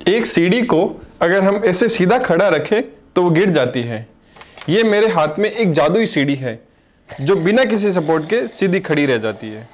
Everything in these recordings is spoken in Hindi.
एक सीढ़ी को अगर हम ऐसे सीधा खड़ा रखें तो वो गिर जाती है। ये मेरे हाथ में एक जादुई सीढ़ी है जो बिना किसी सपोर्ट के सीधी खड़ी रह जाती है।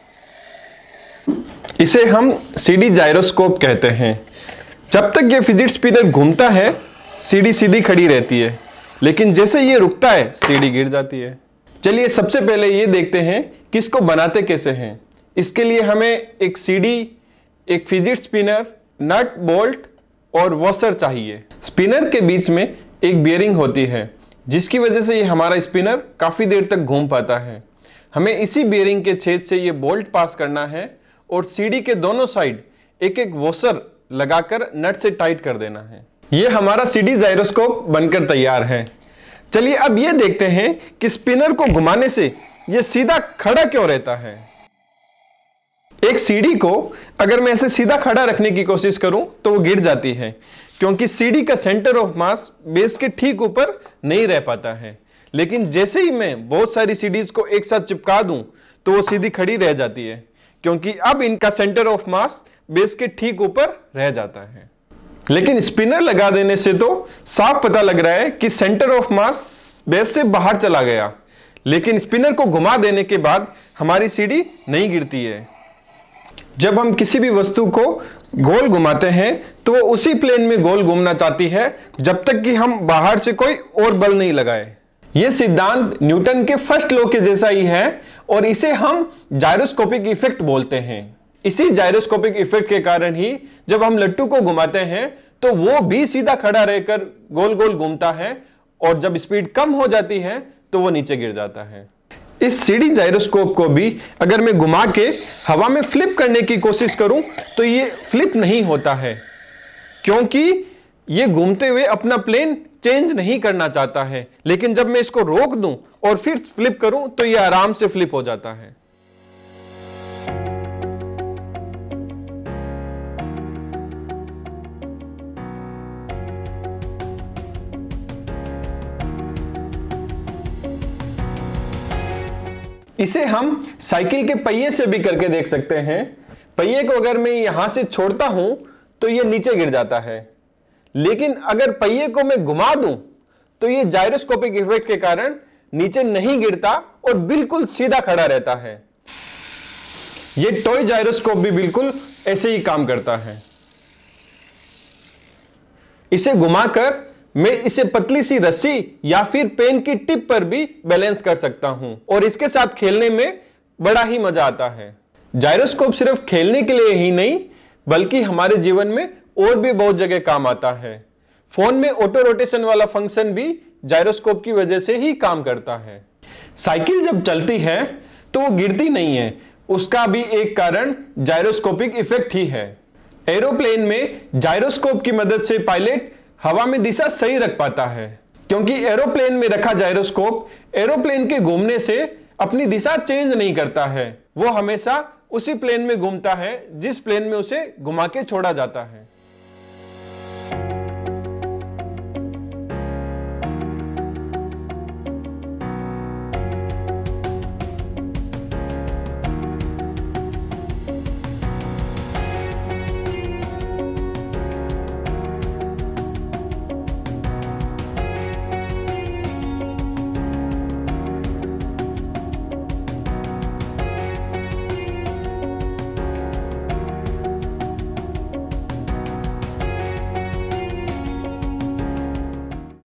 इसे हम सीढ़ी जाइरोस्कोप कहते हैं। जब तक ये फिजिट स्पिनर घूमता है सीढ़ी सीधी खड़ी रहती है, लेकिन जैसे ये रुकता है सीढ़ी गिर जाती है। चलिए सबसे पहले ये देखते हैं कि इसको बनाते कैसे हैं। इसके लिए हमें एक सीढ़ी, एक फिजिट स्पिनर, नट, बोल्ट और वॉशर चाहिए। स्पिनर के बीच में एक बियरिंग होती है जिसकी वजह से ये हमारा स्पिनर काफ़ी देर तक घूम पाता है। हमें इसी बियरिंग के छेद से ये बोल्ट पास करना है और सीढ़ी के दोनों साइड एक एक वॉशर लगाकर नट से टाइट कर देना है। ये हमारा सीढ़ी जाइरोस्कोप बनकर तैयार है। चलिए अब ये देखते हैं कि स्पिनर को घुमाने से ये सीधा खड़ा क्यों रहता है। एक सीढ़ी को अगर मैं ऐसे सीधा खड़ा रखने की कोशिश करूं तो वो गिर जाती है, क्योंकि सीढ़ी का सेंटर ऑफ मास बेस के ठीक ऊपर नहीं रह पाता है। लेकिन जैसे ही मैं बहुत सारी सीढ़ीज को एक साथ चिपका दूं तो वो सीधी खड़ी रह जाती है, क्योंकि अब इनका सेंटर ऑफ मास बेस के ठीक ऊपर रह जाता है। लेकिन स्पिनर लगा देने से तो साफ पता लग रहा है कि सेंटर ऑफ मास बेस से बाहर चला गया, लेकिन स्पिनर को घुमा देने के बाद हमारी सीढ़ी नहीं गिरती है। जब हम किसी भी वस्तु को गोल घुमाते हैं तो वो उसी प्लेन में गोल घूमना चाहती है जब तक कि हम बाहर से कोई और बल नहीं लगाए। यह सिद्धांत न्यूटन के फर्स्ट लॉ के जैसा ही है और इसे हम जाइरोस्कोपिक इफेक्ट बोलते हैं। इसी जाइरोस्कोपिक इफेक्ट के कारण ही जब हम लट्टू को घुमाते हैं तो वो भी सीधा खड़ा रहकर गोल गोल घूमता है और जब स्पीड कम हो जाती है तो वो नीचे गिर जाता है। इस सीढ़ी जाइरोस्कोप को भी अगर मैं घुमा के हवा में फ्लिप करने की कोशिश करूं तो ये फ्लिप नहीं होता है, क्योंकि ये घूमते हुए अपना प्लेन चेंज नहीं करना चाहता है। लेकिन जब मैं इसको रोक दूं और फिर फ्लिप करूं तो ये आराम से फ्लिप हो जाता है। इसे हम साइकिल के पहिए से भी करके देख सकते हैं। पहिए को अगर मैं यहां से छोड़ता हूं तो ये नीचे गिर जाता है, लेकिन अगर पहिए को मैं घुमा दूं तो ये जाइरोस्कोपिक इफेक्ट के कारण नीचे नहीं गिरता और बिल्कुल सीधा खड़ा रहता है। ये टॉय जाइरोस्कोप भी बिल्कुल ऐसे ही काम करता है। इसे घुमाकर मैं इसे पतली सी रस्सी या फिर पेन की टिप पर भी बैलेंस कर सकता हूं और इसके साथ खेलने में बड़ा ही मजा आता है। जाइरोस्कोप सिर्फ खेलने के लिए ही नहीं बल्कि हमारे जीवन में और भी बहुत जगह काम आता है। फोन में ऑटो रोटेशन वाला फंक्शन भी जाइरोस्कोप की वजह से ही काम करता है। साइकिल जब चलती है तो वो गिरती नहीं है, उसका भी एक कारण जाइरोस्कोपिक इफेक्ट ही है। एरोप्लेन में जाइरोस्कोप की मदद से पायलट हवा में दिशा सही रख पाता है, क्योंकि एरोप्लेन में रखा जाइरोस्कोप एरोप्लेन के घूमने से अपनी दिशा चेंज नहीं करता है। वो हमेशा उसी प्लेन में घूमता है जिस प्लेन में उसे घुमा के छोड़ा जाता है।